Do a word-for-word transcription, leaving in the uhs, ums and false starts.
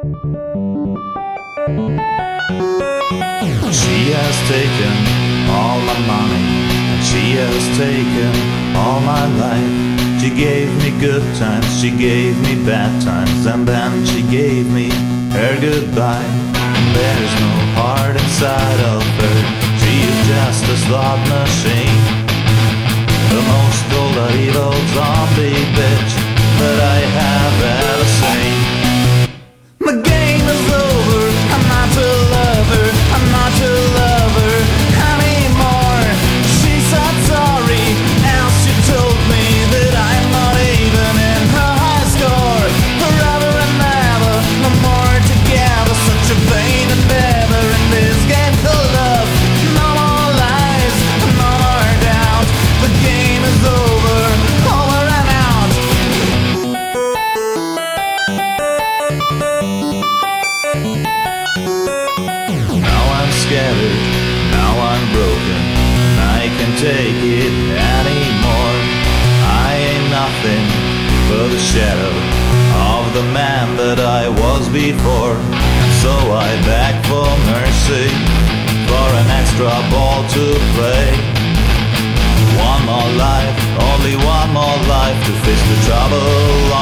She has taken all my money, and she has taken all my life. She gave me good times, she gave me bad times, and then she gave me her goodbye. There's no heart inside of her, she is just a slot machine. The most cold evil zombie bitch that I have ever seen. My game is over, I'm not to love her, I'm not to love her anymore. She said sorry, and she told me that I'm not even in her high score. Forever and ever, no more together, such a vain endeavor in this game called love. No more lies, no more doubt, the game is over, over and out. Now I'm scattered, now I'm broken, I can't take it anymore. I ain't nothing but a shadow of the man that I was before. And so I beg for mercy, for an extra ball to play. One more life, only one more life to face the trouble